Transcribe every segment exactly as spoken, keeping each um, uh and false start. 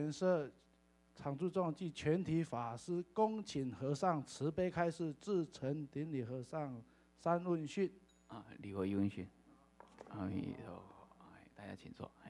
莲社常住众及全体法师恭请和尚慈悲开示，至诚顶礼和尚三问讯。 啊，礼佛一问讯。阿弥陀佛，哎，大家请坐。哎，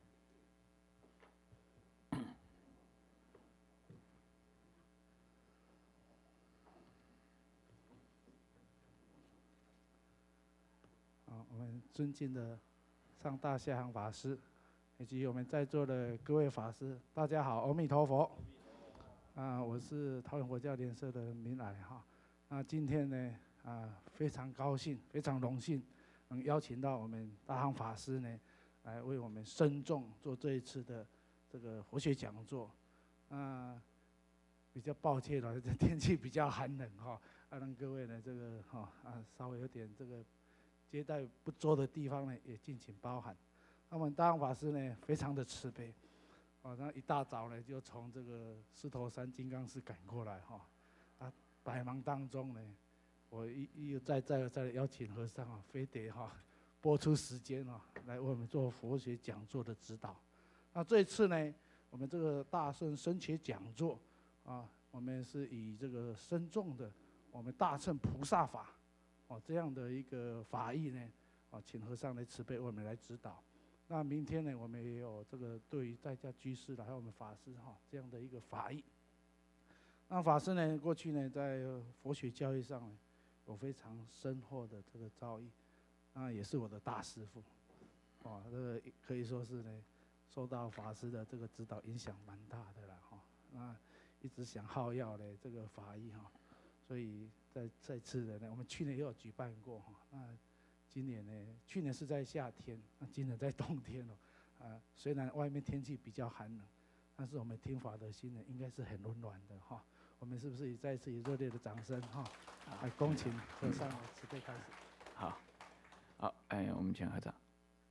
好，我们尊敬的上大下行法师，以及我们在座的各位法师，大家好，阿弥陀佛。啊，我是桃园佛教联社的明来哈。那今天呢，啊，非常高兴，非常荣幸，能邀请到我们大行法师呢，来为我们深重做这一次的这个佛学讲座。啊，比较抱歉了，这天气比较寒冷哈，啊，让各位呢这个哈啊稍微有点这个接待不周的地方呢，也敬请包涵。那我们大行法师呢，非常的慈悲。哦，那一大早呢，就从这个狮头山金刚寺赶过来哈，啊，百忙当中呢，我一一再再而再的邀请和尚啊，非得哈拨出时间啊，来为我们做佛学讲座的指导。那这一次呢，我们这个大乘深学讲座啊，我们是以这个深重的我们大乘菩萨法哦这样的一个法义呢，啊，请和尚来慈悲为我们来指导。那明天呢，我们也有这个对于在家居士的，还有我们法师哈这样的一个法义。那法师呢，过去呢在佛学教育上呢，有非常深厚的这个造诣，那也是我的大师父，哦，这个可以说是呢，受到法师的这个指导影响蛮大的啦哈。那一直想好要的这个法义哈，所以在这次的呢，我们去年也有举办过哈。那今年呢，去年是在夏天，那今年在冬天哦，啊，虽然外面天气比较寒冷，但是我们听法的心呢，应该是很温暖的哈。我们是不是也再次以热烈的掌声哈，来恭请和尚慈悲开始？ 好，好，哎，我们请合掌。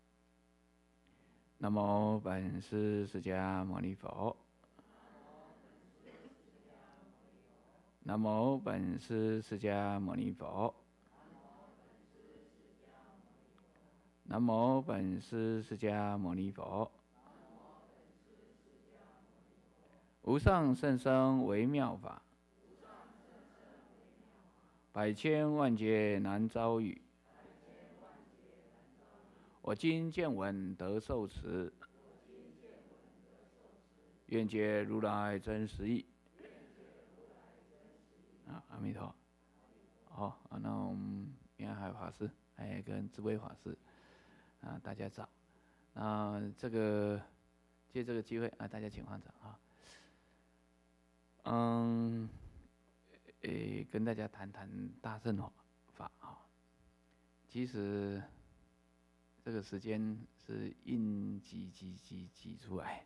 南无本师释迦牟尼佛。南无本师释迦牟尼佛。南无本师释迦牟尼佛。无上甚深微妙法，百千万劫难遭遇。我今见闻得受持，愿解如来真实义。啊，阿弥陀。好，那我们沿海法师还有跟智慧法师。啊，大家早。那这个借这个机会啊，大家请放掌啊。嗯，诶，跟大家谈谈大乘法啊。其实这个时间是硬挤挤挤挤出来，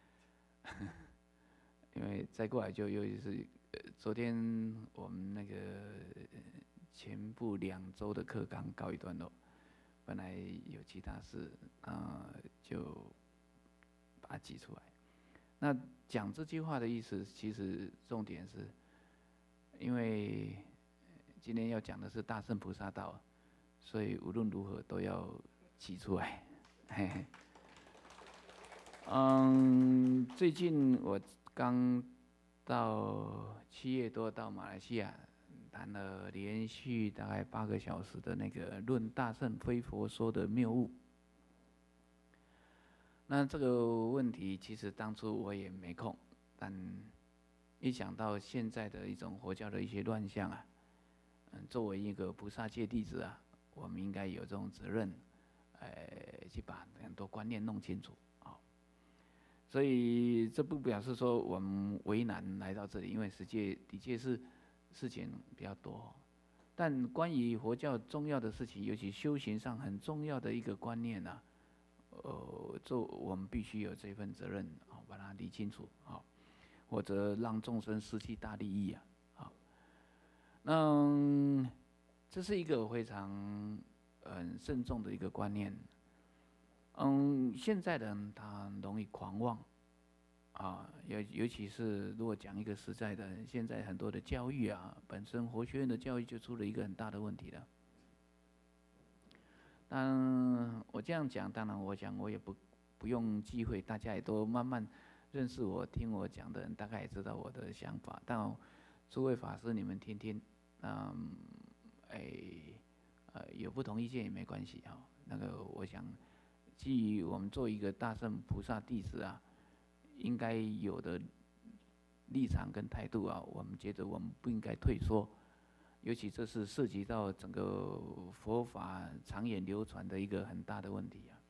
因为再过来就又是呃，昨天我们那个前部两周的课刚告一段落。本来有其他事，啊、呃，就把它挤出来。那讲这句话的意思，其实重点是，因为今天要讲的是大乘菩萨道，所以无论如何都要挤出来。嘿嘿。嗯，最近我刚到七月多到马来西亚。谈了连续大概八个小时的那个论大乘非佛说的谬误。那这个问题其实当初我也没空，但一想到现在的一种佛教的一些乱象啊，嗯，作为一个菩萨戒弟子啊，我们应该有这种责任，呃，去把很多观念弄清楚啊。所以这不表示说我们为难来到这里，因为实际的确是。事情比较多，但关于佛教重要的事情，尤其修行上很重要的一个观念啊，呃，做我们必须有这份责任啊，把它理清楚啊，或者让众生失去大利益啊，啊，那这是一个非常很慎重的一个观念。嗯，现在的人他容易狂妄。啊，尤尤其是如果讲一个实在的，现在很多的教育啊，本身佛学院的教育就出了一个很大的问题了。但我这样讲，当然我讲我也不不用忌讳，大家也都慢慢认识我、听我讲的人，大概也知道我的想法。但诸位法师，你们听听，嗯，哎，呃，有不同意见也没关系哈。那个，我想，基于我们做一个大圣菩萨弟子啊，应该有的立场跟态度啊，我们觉得我们不应该退缩。尤其这是涉及到整个佛法长远流传的一个很大的问题啊。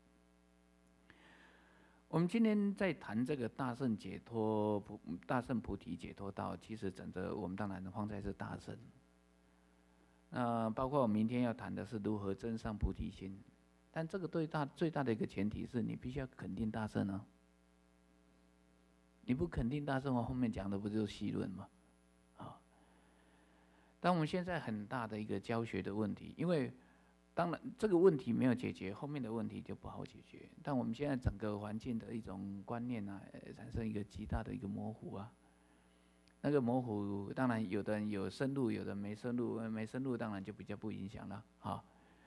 我们今天在谈这个大圣解脱菩大圣菩提解脱道，其实整个我们当然放在是大圣。那包括我们明天要谈的是如何增上菩提心，但这个最大最大的一个前提是你必须要肯定大圣啊。你不肯定大圣，我后面讲的不就是细论吗？啊，但我们现在很大的一个教学的问题，因为当然这个问题没有解决，后面的问题就不好解决。但我们现在整个环境的一种观念啊，产生一个极大的一个模糊啊。那个模糊，当然有的人有深入，有的没深入，没深入当然就比较不影响了啊。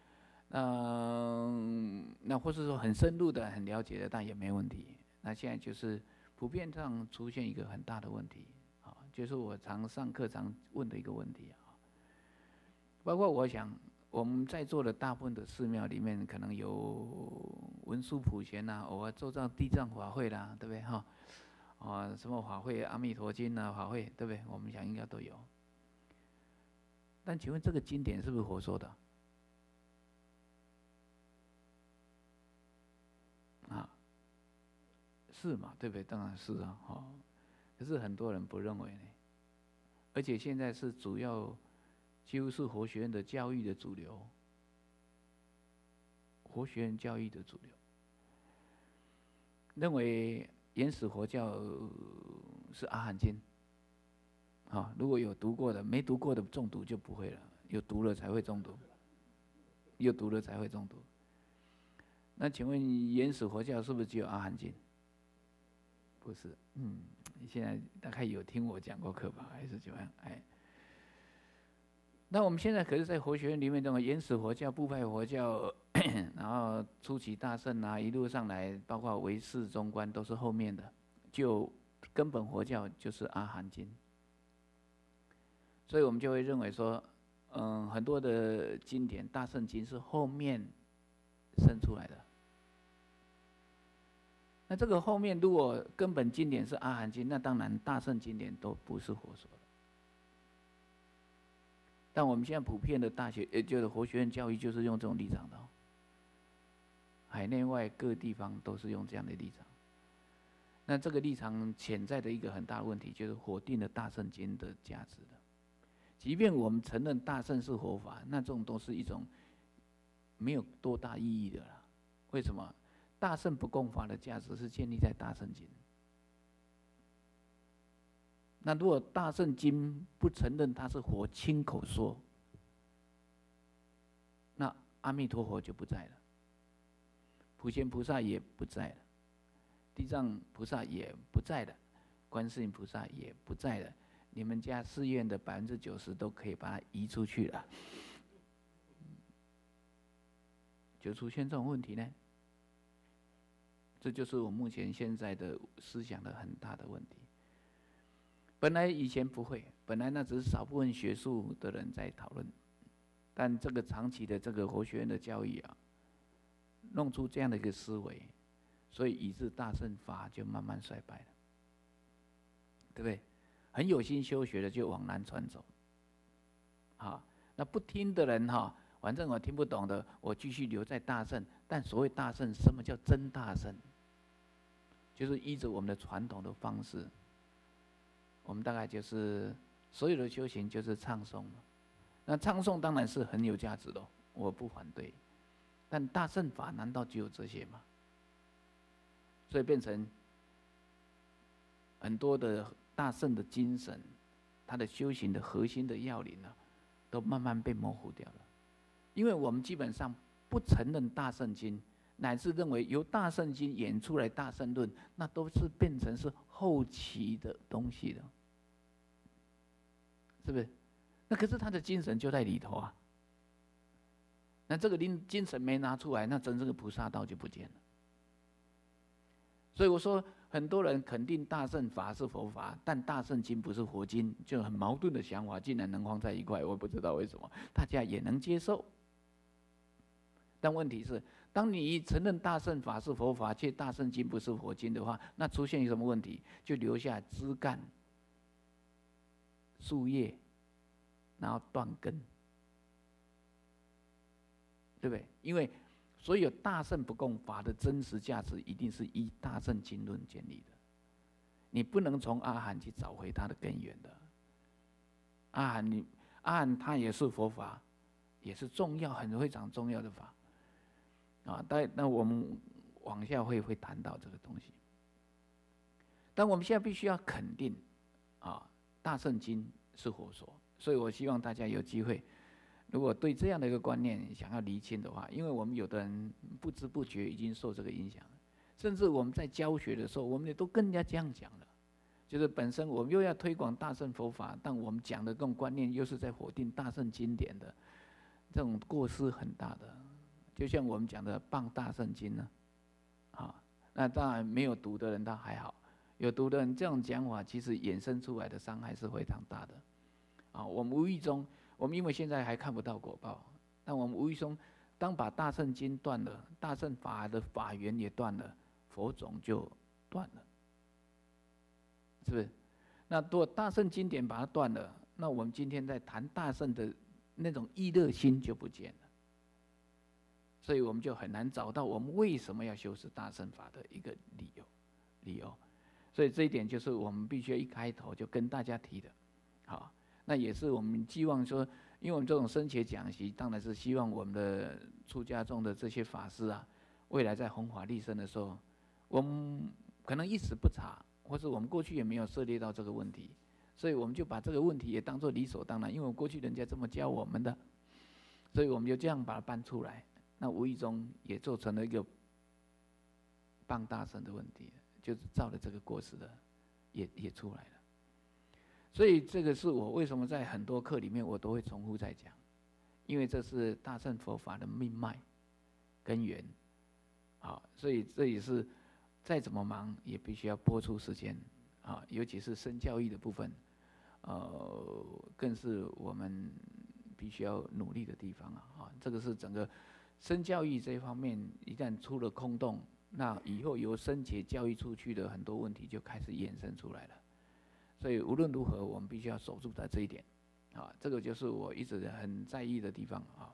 那那或是说很深入的、很了解的，但也没问题。那现在就是普遍上出现一个很大的问题啊，就是我常上课常问的一个问题啊。包括我想，我们在座的大部分的寺庙里面，可能有文殊普贤呐，偶尔做到地藏法会啦，对不对哈？啊，什么法会，阿弥陀经啊，法会，对不对？我们想应该都有。但请问这个经典是不是佛说的？啊，是嘛？对不对？当然是啊，哈。可是很多人不认为呢，而且现在是主要，几乎是佛学院的教育的主流，佛学院教育的主流，认为原始佛教是阿含经。啊，如果有读过的，没读过的中毒就不会了，有读了才会中毒，有读了才会中毒。那请问原始佛教是不是只有阿含经？不是，嗯，你现在大概有听我讲过课吧，还是怎么样？哎，那我们现在可是在佛学院里面，这种原始佛教、部派佛教，然后初期大乘啊，一路上来，包括唯识、中观都是后面的，就根本佛教就是阿含经。所以我们就会认为说，嗯，很多的经典大圣经是后面生出来的。那这个后面如果根本经典是阿含经，那当然大圣经典都不是佛说的。但我们现在普遍的大学，也就是佛学院教育，就是用这种立场的、哦。海内外各地方都是用这样的立场。那这个立场潜在的一个很大的问题，就是否定了大圣经的价值的。即便我们承认大圣是佛法，那这种都是一种没有多大意义的啦。为什么？大圣不共法的价值是建立在大圣经。那如果大圣经不承认它是佛亲口说，那阿弥陀佛就不在了，普贤菩萨也不在了，地藏菩萨也不在了，观世音菩萨也不在了。你们家寺院的百分之九十都可以把它移出去了，就出现这种问题呢。这就是我目前现在的思想的很大的问题。本来以前不会，本来那只是少部分学术的人在讨论，但这个长期的这个佛学院的教育啊，弄出这样的一个思维，所以以致大乘法就慢慢衰败了，对不对？很有心修学的就往南传走，啊，那不听的人哈，反正我听不懂的，我继续留在大乘。但所谓大乘，什么叫真大乘？就是依着我们的传统的方式，我们大概就是所有的修行就是唱诵。那唱诵当然是很有价值的，我不反对。但大乘法难道只有这些吗？所以变成很多的大乘的精神，它的修行的核心的要领呢、啊，都慢慢被模糊掉了。因为我们基本上不承认大乘经，乃至认为由大乘经演出来大乘论，那都是变成是后期的东西了，是不是？那可是他的精神就在里头啊。那这个精精神没拿出来，那真正的菩萨道就不见了。 所以我说，很多人肯定大乘法是佛法，但大乘经不是佛经，就很矛盾的想法，竟然能放在一块，我不知道为什么，大家也能接受。但问题是，当你承认大乘法是佛法，却大乘经不是佛经的话，那出现什么问题？就留下枝干、树叶，然后断根，对不对？因为所有大乘不共法的真实价值，一定是依大乘经论建立的。你不能从阿含去找回它的根源的。阿含，你阿含它也是佛法，也是重要、很非常重要的法。啊，但那我们往下会会谈到这个东西。但我们现在必须要肯定，啊，大乘经是佛说，所以我希望大家有机会。如果对这样的一个观念想要厘清的话，因为我们有的人不知不觉已经受这个影响了，甚至我们在教学的时候，我们也都跟人家这样讲了，就是本身我们又要推广大乘佛法，但我们讲的这种观念又是在否定大乘经典的，这种过失很大的。就像我们讲的谤大乘经呢，啊，那当然没有读的人他还好，有读的人这种讲法，其实衍生出来的伤害是非常大的，啊，我们无意中。我们因为现在还看不到果报，但我们无意中，当把大乘经断了，大乘法的法源也断了，佛种就断了，是不是？那如果大乘经典把它断了，那我们今天在谈大乘的那种意乐心就不见了，所以我们就很难找到我们为什么要修持大乘法的一个理由，理由。所以这一点就是我们必须一开头就跟大家提的，好。那也是我们希望说，因为我们这种僧伽讲习，当然是希望我们的出家众的这些法师啊，未来在弘法利生的时候，我们可能一时不察，或是我们过去也没有涉猎到这个问题，所以我们就把这个问题也当作理所当然，因为过去人家这么教我们的，所以我们就这样把它搬出来，那无意中也做成了一个谤大乘的问题，就是造了这个过失的，也也出来了。所以这个是我为什么在很多课里面我都会重复在讲，因为这是大乘佛法的命脉、根源，啊，所以这也是再怎么忙也必须要拨出时间，啊，尤其是身教育的部分，呃，更是我们必须要努力的地方啊，啊，这个是整个身教育这一方面一旦出了空洞，那以后由僧伽教育出去的很多问题就开始衍生出来了。所以无论如何，我们必须要守住在这一点，啊，这个就是我一直很在意的地方啊。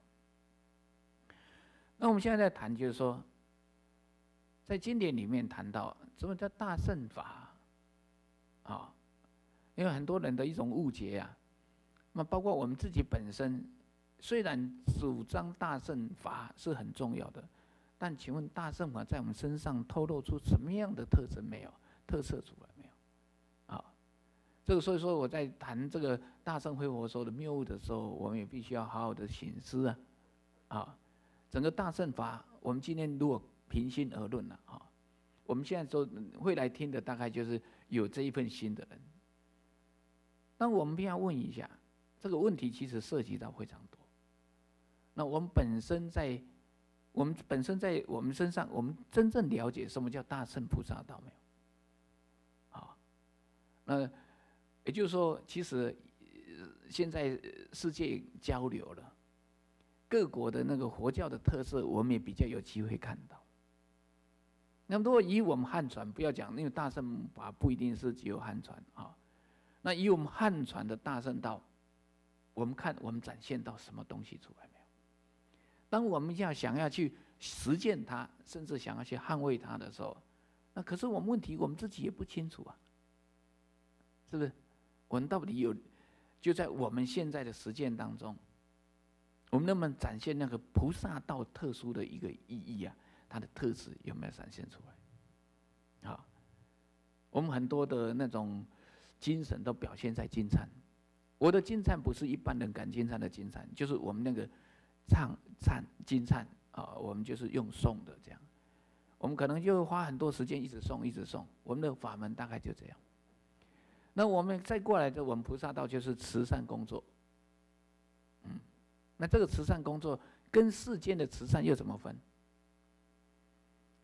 那我们现在在谈，就是说，在经典里面谈到什么叫大乘法，啊，因为很多人的一种误解啊，那包括我们自己本身，虽然主张大乘法是很重要的，但请问大乘法在我们身上透露出什么样的特征没有？特色出来？这个所以说我在谈这个大乘非佛说的谬误的时候，我们也必须要好好的省思啊，啊，整个大乘法，我们今天如果平心而论了啊，我们现在说会来听的大概就是有这一份心的人。但我们必须要问一下，这个问题其实涉及到非常多。那我们本身在我们本身在我们身上，我们真正了解什么叫大乘菩萨道没有？啊，那。也就是说，其实现在世界交流了，各国的那个佛教的特色，我们也比较有机会看到。那么，如果以我们汉传，不要讲，因为大乘法不一定是只有汉传啊。那以我们汉传的大乘道，我们看我们展现到什么东西出来没有？当我们要想要去实践它，甚至想要去捍卫它的时候，那可是我们问题，我们自己也不清楚啊，是不是？我们到底有，就在我们现在的实践当中，我们能不能展现那个菩萨道特殊的一个意义啊？它的特质有没有展现出来？好，我们很多的那种精神都表现在金忏。我的金忏不是一般人敢金忏的金忏，就是我们那个唱忏金忏啊，我们就是用诵的这样。我们可能就花很多时间一直诵一直诵，我们的法门大概就这样。那我们再过来的，我们菩萨道就是慈善工作，嗯，那这个慈善工作跟世间的慈善又怎么分？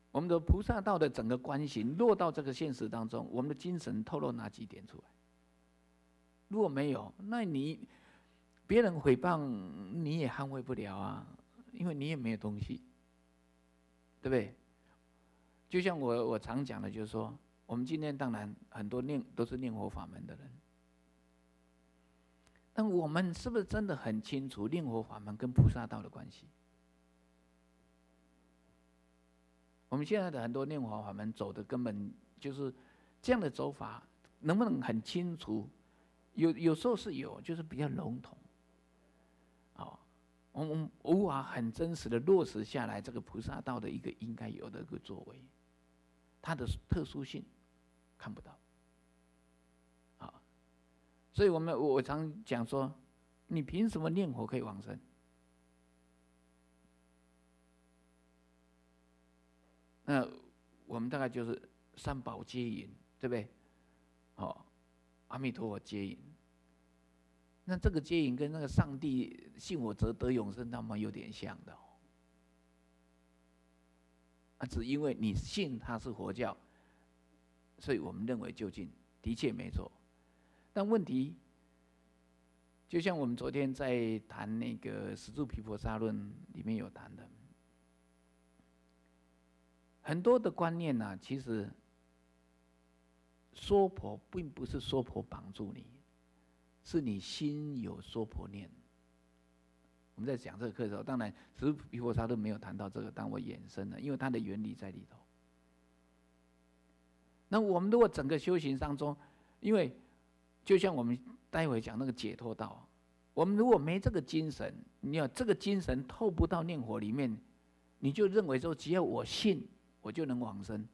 我们的菩萨道的整个观行落到这个现实当中，我们的精神透露哪几点出来？如果没有，那你别人诽谤你也捍卫不了啊，因为你也没有东西，对不对？就像我我常讲的，就是说，我们今天当然很多念都是念佛法门的人，但我们是不是真的很清楚念佛法门跟菩萨道的关系？我们现在的很多念佛法门走的根本就是这样的走法，能不能很清楚？有有时候是有，就是比较笼统。哦，我们无法很真实的落实下来这个菩萨道的一个应该有的一个作为，它的特殊性看不到。啊，所以我们我常讲说，你凭什么念佛可以往生？那我们大概就是三宝接引，对不对？哦，阿弥陀佛接引。那这个接引跟那个上帝信我则得永生，他们有点像的哦。啊，只因为你信他是佛教，所以我们认为就近，的确没错。但问题，就像我们昨天在谈那个《十住毗婆沙论》里面有谈的。很多的观念呢、啊，其实娑婆并不是娑婆绑住你，是你心有娑婆念。我们在讲这个课的时候，当然十住毗婆沙都没有谈到这个，但我衍生了，因为它的原理在里头。那我们如果整个修行当中，因为就像我们待会讲那个解脱道，我们如果没这个精神，你要这个精神透不到念佛里面，你就认为说只要我信，我就能往生。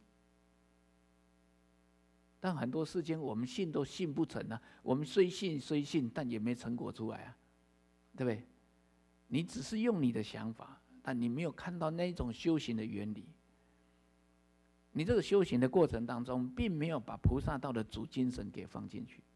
但很多事情我们信都信不成啊，我们虽信虽信，但也没成果出来啊，对不对？你只是用你的想法，但你没有看到那种修行的原理。你这个修行的过程当中，并没有把菩萨道的主精神给放进去。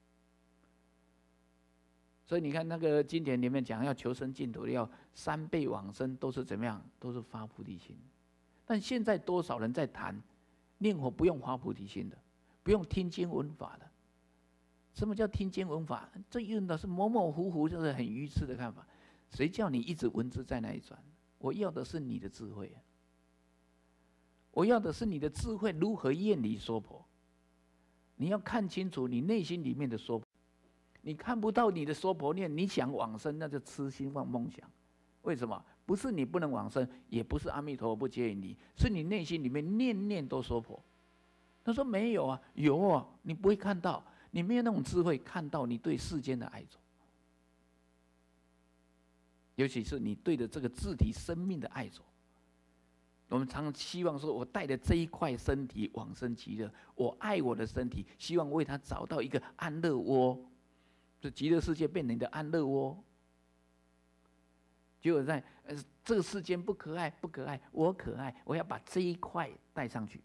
所以你看那个经典里面讲，要求生净土，要三倍往生，都是怎么样？都是发菩提心。但现在多少人在谈念佛不用发菩提心的，不用听经闻法的？什么叫听经闻法？这用的是模模糊糊，就是很愚痴的看法。谁叫你一直文字在那里转？我要的是你的智慧、啊，我要的是你的智慧如何厌离娑婆。你要看清楚你内心里面的娑婆，你看不到你的娑婆念，你想往生，那就痴心妄梦想。为什么？不是你不能往生，也不是阿弥陀佛不接引你，是你内心里面念念都娑婆。他说没有啊，有啊，你不会看到，你没有那种智慧看到你对世间的爱着，尤其是你对着这个自体生命的爱着。我们常常希望说，我带着这一块身体往生极乐，我爱我的身体，希望为他找到一个安乐窝，这极乐世界变成你的安乐窝。结果在呃这个世间不可爱，不可爱，我可爱，我要把这一块带上去。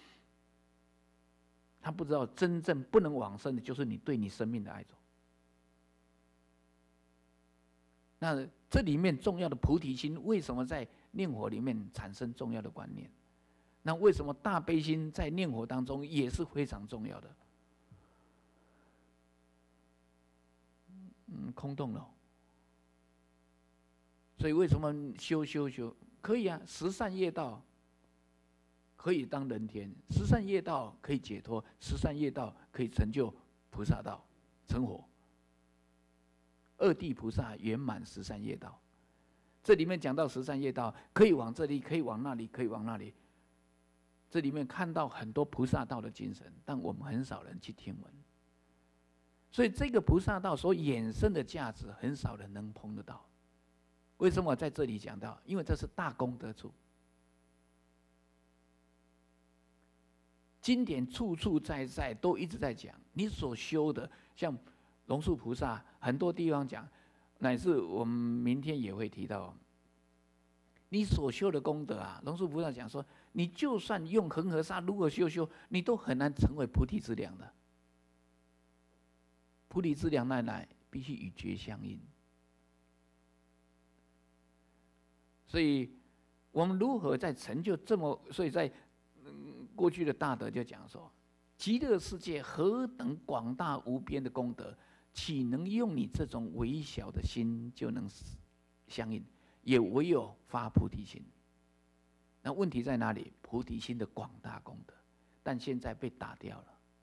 他不知道真正不能往生的，就是你对你生命的爱着。那这里面重要的菩提心，为什么在念佛里面产生重要的观念？那为什么大悲心在念佛当中也是非常重要的？嗯，空洞了。所以为什么修修修可以啊？十善业道可以当人天，十善业道可以解脱，十善业道可以成就菩萨道，成佛。二地菩萨圆满十善业道，这里面讲到十善业道，可以往这里，可以往那里，可以往那里。这里面看到很多菩萨道的精神，但我们很少人去听闻。所以这个菩萨道所衍生的价值，很少人能碰得到。为什么我在这里讲到？因为这是大功德处。经典处处在在都一直在讲，你所修的，像龙树菩萨很多地方讲，乃至我们明天也会提到，你所修的功德啊，龙树菩萨讲说，你就算用恒河沙如何修修，你都很难成为菩提之良的。菩提之良乃来必须与觉相应。所以我们如何在成就这么，所以在过去的大德就讲说，极乐世界何等广大无边的功德，岂能用你这种微小的心就能相应？也唯有发菩提心。那问题在哪里？菩提心的广大功德，但现在被打掉了。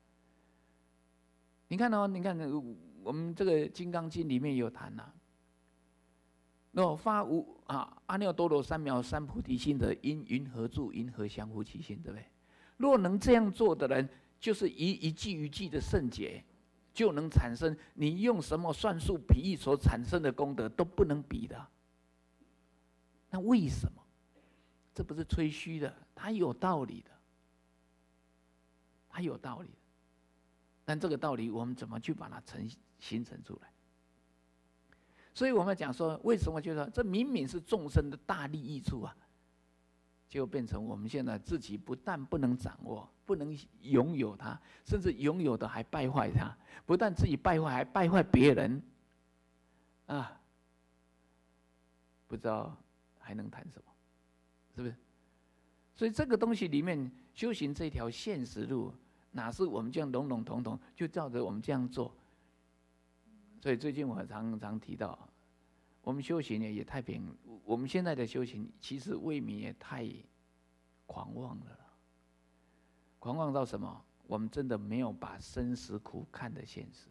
你看哦，你看我们这个《金刚经》里面有谈呐、啊，若发无啊阿耨多罗三藐三菩提心的，因云何住？云何降伏其心？对不对？若能这样做的人，就是一一句一句的圣解，就能产生你用什么算术比喻所产生的功德都不能比的。那为什么？这不是吹嘘的，它有道理的，它有道理的。但这个道理，我们怎么去把它成形成出来？所以我们讲说，为什么就说这明明是众生的大利益处啊，就变成我们现在自己不但不能掌握，不能拥有它，甚至拥有的还败坏它，不但自己败坏，还败坏别人，啊，不知道还能谈什么，是不是？所以这个东西里面，修行这条现实路，哪是我们这样笼笼统统就照着我们这样做？所以最近我常常提到，我们修行也太平，我们现在的修行其实未免也太狂妄了。狂妄到什么？我们真的没有把生死苦看得现实。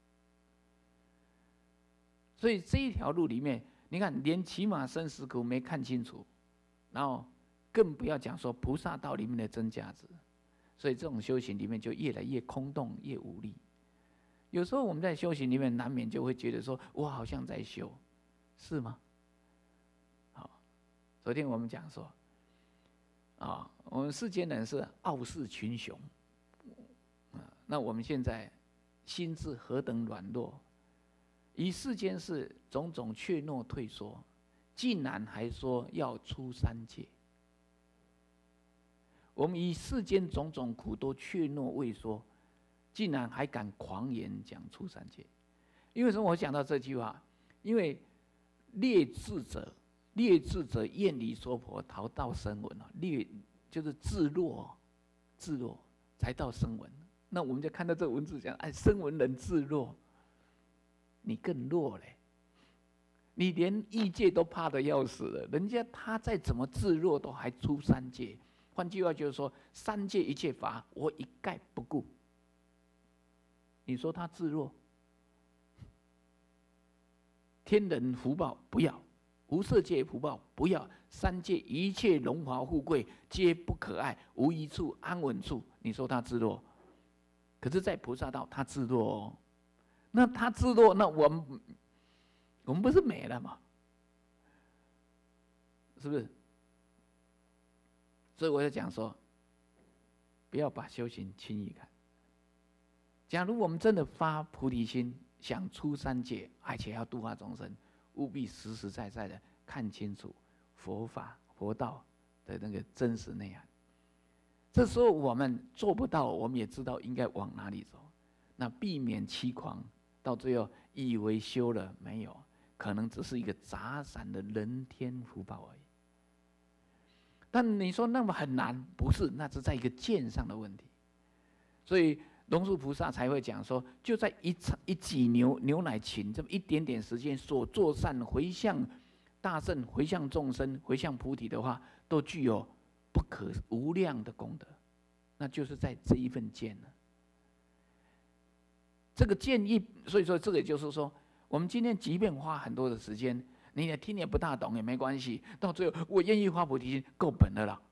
所以这一条路里面，你看连起码生死苦没看清楚，然后更不要讲说菩萨道里面的真价值。所以这种修行里面就越来越空洞，越无力。有时候我们在修行里面难免就会觉得说，我好像在修，是吗？好，昨天我们讲说，啊，我们世间人是傲视群雄，啊，那我们现在心智何等软弱，以世间事种种怯懦退缩，竟然还说要出三界。我们以世间种种苦都怯懦畏缩，竟然还敢狂言讲出三界。因为什么？我讲到这句话，因为劣智者，劣智者厌离娑婆，逃到声闻啊。劣就是自弱，自弱才到声闻。那我们就看到这个文字讲，哎，声闻人自弱，你更弱嘞。你连异界都怕得要死了，人家他再怎么自弱，都还出三界。换句话就是说，三界一切法，我一概不顾。你说他自弱？天人福报不要，无色界福报不要，三界一切荣华富贵皆不可爱，无一处安稳处。你说他自弱？可是，在菩萨道他自弱哦。那他自弱，那我们我们不是没了吗？是不是？所以我就讲说，不要把修行轻易看。假如我们真的发菩提心，想出三界，而且要度化众生，务必实实在在的看清楚佛法、佛道的那个真实内涵。这时候我们做不到，我们也知道应该往哪里走，那避免欺狂，到最后以为修了没有，可能只是一个杂散的人天福报而已。但你说那么很难，不是，那是在一个见上的问题。所以龙树菩萨才会讲说，就在一一挤牛牛奶勤这么一点点时间，所做善回向大圣、回向众生、回向菩提的话，都具有不可无量的功德。那就是在这一份见呢。这个见一，所以说这个就是说，我们今天即便花很多的时间，你也听也不大懂也没关系，到最后我愿意发菩提心，够本了啦，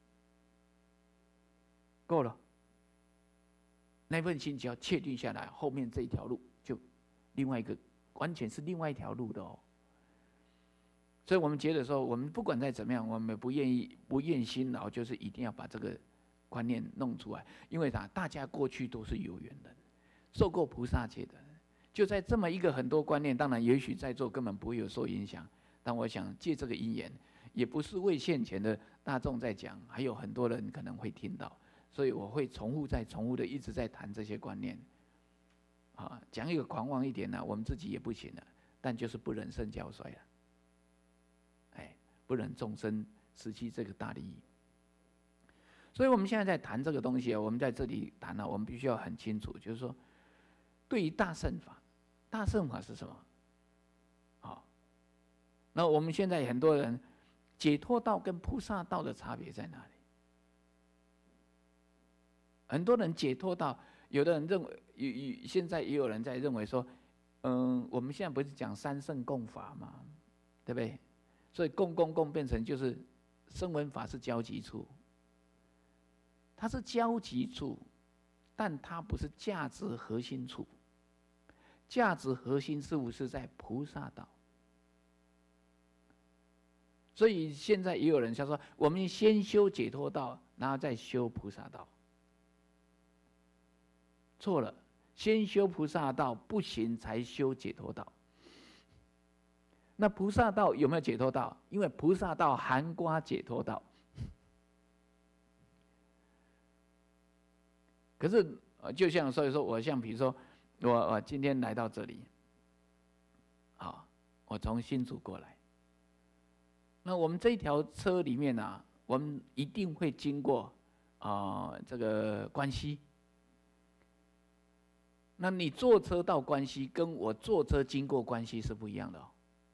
够了。那份心只要确定下来，后面这一条路就另外一个，完全是另外一条路的哦。所以我们觉得说，我们不管再怎么样，我们不愿意不厌辛劳，就是一定要把这个观念弄出来。因为啥？大家过去都是有缘人，受过菩萨戒的人，就在这么一个很多观念，当然也许在座根本不会有受影响，但我想借这个因缘，也不是为现前的大众在讲，还有很多人可能会听到。所以我会重复再重复的一直在谈这些观念，啊，讲一个狂妄一点呢、啊，我们自己也不行了，但就是不忍圣教衰了，哎，不忍众生失去这个大利益。 所以我们现在在谈这个东西，我们在这里谈呢，我们必须要很清楚，就是说，对于大乘法，大乘法是什么？好，那我们现在很多人解脱道跟菩萨道的差别在哪里？很多人解脱道，有的人认为，有有现在也有人在认为说，嗯，我们现在不是讲三圣共法嘛，对不对？所以共共共变成就是声闻法是交集处，它是交集处，但它不是价值核心处。价值核心事物是在菩萨道。所以现在也有人想说，我们先修解脱道，然后再修菩萨道。错了，先修菩萨道不行，才修解脱道。那菩萨道有没有解脱道？因为菩萨道含括解脱道。可是，就像所以说，我像比如说，我我今天来到这里，好，我从新竹过来。那我们这条车里面啊，我们一定会经过啊、呃、这个关西。那你坐车到关西，跟我坐车经过关西是不一样的哦。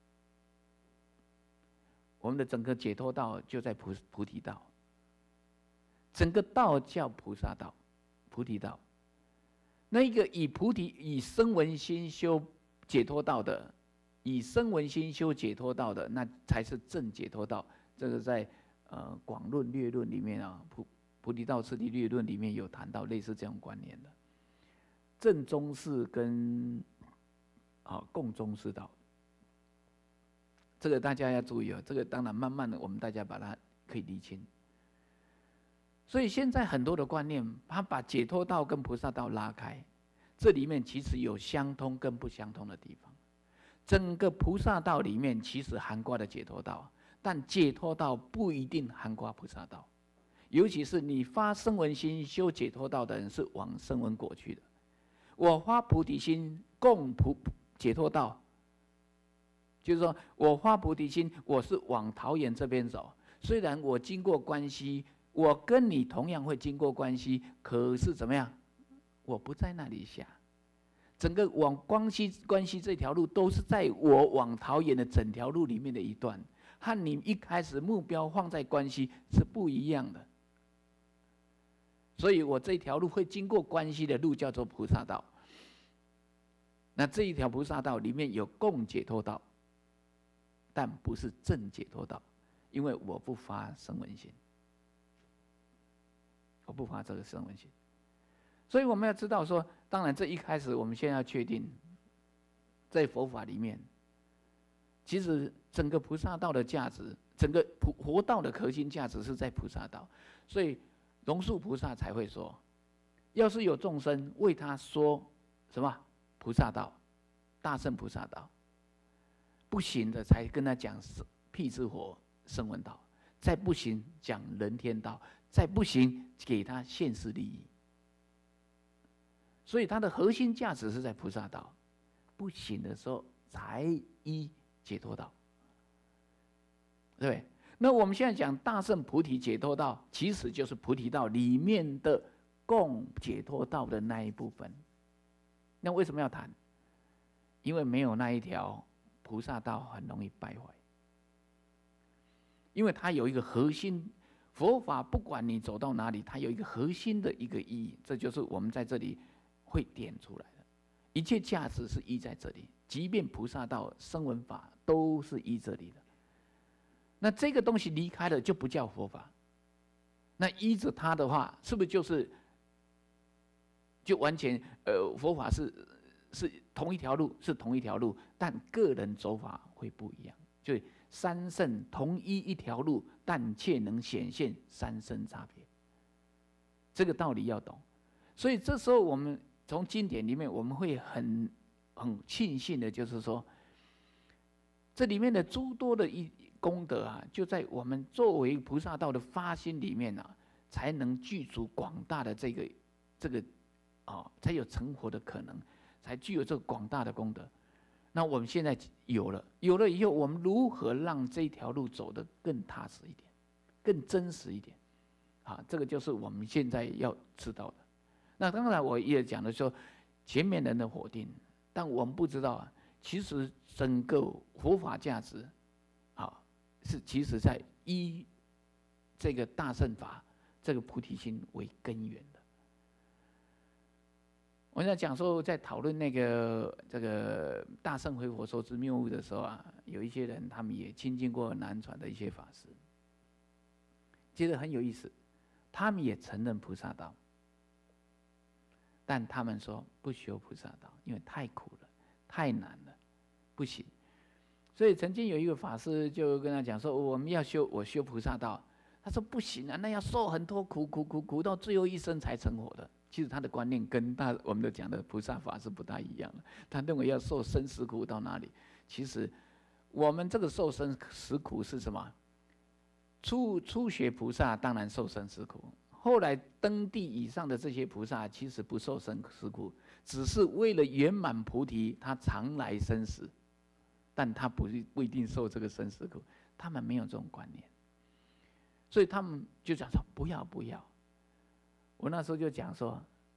我们的整个解脱道就在菩菩提道，整个道叫菩萨道、菩提道。那一个以菩提、以声闻心修解脱道的，以声闻心修解脱道的，那才是正解脱道。这个在呃广论略论里面啊，菩菩提道次第略论里面有谈到类似这种观念的。正宗士跟啊共宗士道，这个大家要注意哦。这个当然慢慢的，我们大家把它可以理清。所以现在很多的观念，他把解脱道跟菩萨道拉开，这里面其实有相通跟不相通的地方。整个菩萨道里面其实涵盖了解脱道，但解脱道不一定涵盖菩萨道。尤其是你发声闻心修解脱道的人，是往声闻果去的。我发菩提心共菩解脱道，就是说我发菩提心，我是往桃园这边走。虽然我经过关西，我跟你同样会经过关西，可是怎么样？我不在那里下。整个往关西关西这条路，都是在我往桃园的整条路里面的一段，和你一开始目标放在关西是不一样的。所以我这条路会经过关西的路叫做菩萨道。那这一条菩萨道里面有共解脱道，但不是正解脱道，因为我不发声闻心，我不发这个声闻心。所以我们要知道说，当然这一开始我们先要确定，在佛法里面，其实整个菩萨道的价值，整个普佛道的核心价值是在菩萨道。所以龙树菩萨才会说，要是有众生为他说什么菩萨道、大乘菩萨道，不行的才跟他讲辟支佛声闻道，再不行讲人天道，再不行给他现世利益。所以它的核心价值是在菩萨道，不行的时候才依解脱道，对不对？那我们现在讲大乘菩提解脱道，其实就是菩提道里面的共解脱道的那一部分。那为什么要谈？因为没有那一条菩萨道很容易败坏，因为它有一个核心，佛法不管你走到哪里，它有一个核心的一个意义，这就是我们在这里会点出来的。一切价值是依在这里，即便菩萨道、声闻法都是依这里的。那这个东西离开了，就不叫佛法。那依着它的话，是不是就是就完全呃佛法是是同一条路，是同一条路，但个人走法会不一样。就三圣同一一条路，但却能显现三圣差别。这个道理要懂。所以这时候我们从经典里面，我们会很很庆幸的，就是说，这里面的诸多的一功德啊，就在我们作为菩萨道的发心里面啊，才能具足广大的这个这个啊、哦，才有成佛的可能，才具有这个广大的功德。那我们现在有了，有了以后，我们如何让这条路走得更踏实一点，更真实一点？ 啊，这个就是我们现在要知道的。那当然我也讲的说，前面人的否定，但我们不知道啊，其实整个佛法价值，啊，是其实在依这个大乘法这个菩提心为根源的。我在讲说，在讨论那个这个大乘回佛说之谬误的时候啊，有一些人他们也亲近过南传的一些法师，觉得很有意思，他们也承认菩萨道，但他们说不修菩萨道，因为太苦了，太难了，不行。所以曾经有一个法师就跟他讲说，我们要修，我修菩萨道，他说不行啊，那要受很多苦，苦苦苦到最后一生才成佛的。其实他的观念跟大我们的讲的菩萨法是不大一样的。他认为要受生死苦到哪里？其实我们这个受生死苦是什么？初初学菩萨当然受生死苦，后来登地以上的这些菩萨其实不受生死苦，只是为了圆满菩提，他常来生死，但他不不一定受这个生死苦。他们没有这种观念，所以他们就讲说不要不要。我那时候就讲说，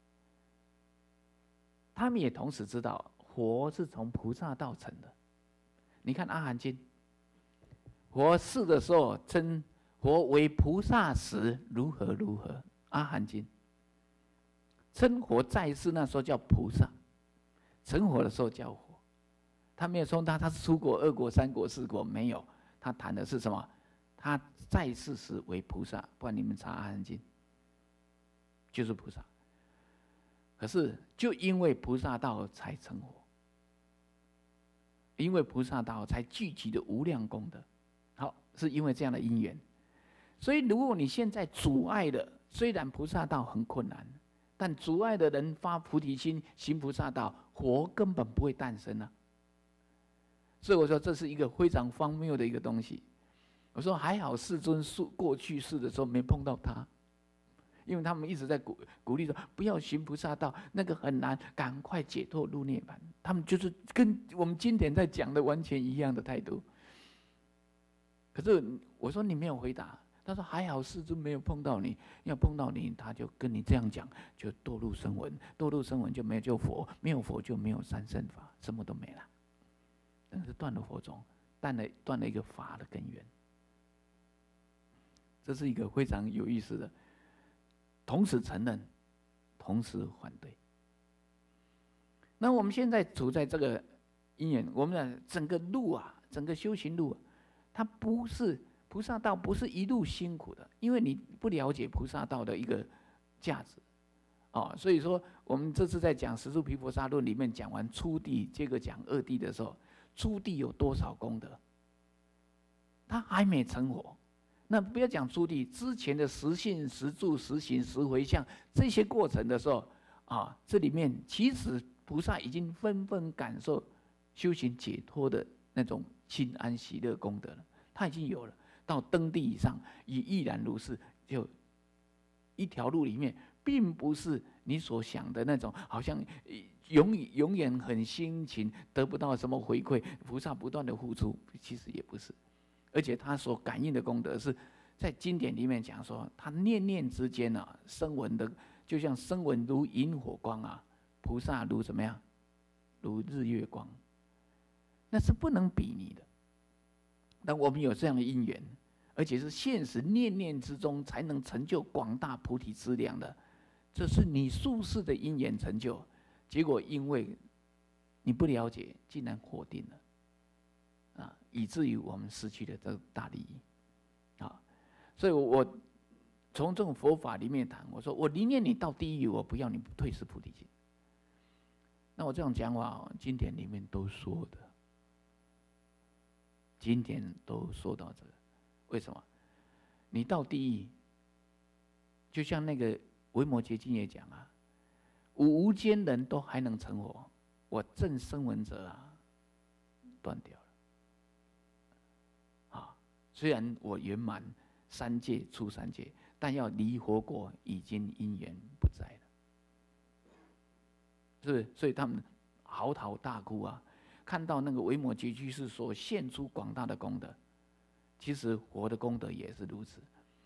他们也同时知道佛是从菩萨道成的。你看《阿含经》，佛世的时候称佛为菩萨时如何如何，《阿含经》称佛在世那时候叫菩萨，成佛的时候叫佛。他没有说他他是出国、二国、三国、四国，没有，他谈的是什么？他在世时为菩萨，不然你们查《阿含经》。就是菩萨，可是就因为菩萨道才成佛，因为菩萨道才聚集的无量功德。好，是因为这样的因缘，所以如果你现在阻碍了，虽然菩萨道很困难，但阻碍的人发菩提心，行菩萨道，佛根本不会诞生啊。所以我说这是一个非常荒谬的一个东西。我说还好世尊过去世的时候没碰到他。因为他们一直在鼓鼓励说不要行菩萨道，那个很难，赶快解脱入涅槃。他们就是跟我们经典在讲的完全一样的态度。可是我说你没有回答，他说还好世尊没有碰到你，要碰到你他就跟你这样讲，就堕入声闻，堕入声闻就没有就佛，没有佛就没有三圣法，什么都没了。但是断了佛种，断了断了一个法的根源。这是一个非常有意思的。同时承认，同时反对。那我们现在处在这个因缘，我们的整个路啊，整个修行路、啊，它不是菩萨道，不是一路辛苦的，因为你不了解菩萨道的一个价值，哦，所以说我们这次在讲《十住毗婆沙论》里面讲完初地，接着讲二地的时候，初地有多少功德？他还没成佛。那不要讲初地，之前的十信、十住、十行、十回向这些过程的时候，啊，这里面其实菩萨已经纷纷感受修行解脱的那种心安喜乐功德了，他已经有了。到登地以上，也依然如是。就一条路里面，并不是你所想的那种，好像永永远很辛勤，得不到什么回馈，菩萨不断的付出，其实也不是。而且他所感应的功德是在经典里面讲说，他念念之间啊，声闻的就像声闻如萤火光啊，菩萨如怎么样？如日月光，那是不能比拟的。但我们有这样的因缘，而且是现实念念之中才能成就广大菩提资粮的，这是你宿世的因缘成就。结果因为你不了解，竟然否定了。啊，以至于我们失去了这个大利益，啊，所以我从这种佛法里面谈，我说我宁愿你到地狱，我不要你退失菩提心。那我这种讲法，经典里面都说的，经典都说到这个，为什么？你到地狱，就像那个维摩诘经也讲啊，无间人都还能成佛，我正声闻者啊，断掉了。虽然我圆满三界出三界，但要离活过，已经因缘不在了，是不是？所以他们嚎啕大哭啊！看到那个维摩诘居士所现出广大的功德，其实佛的功德也是如此。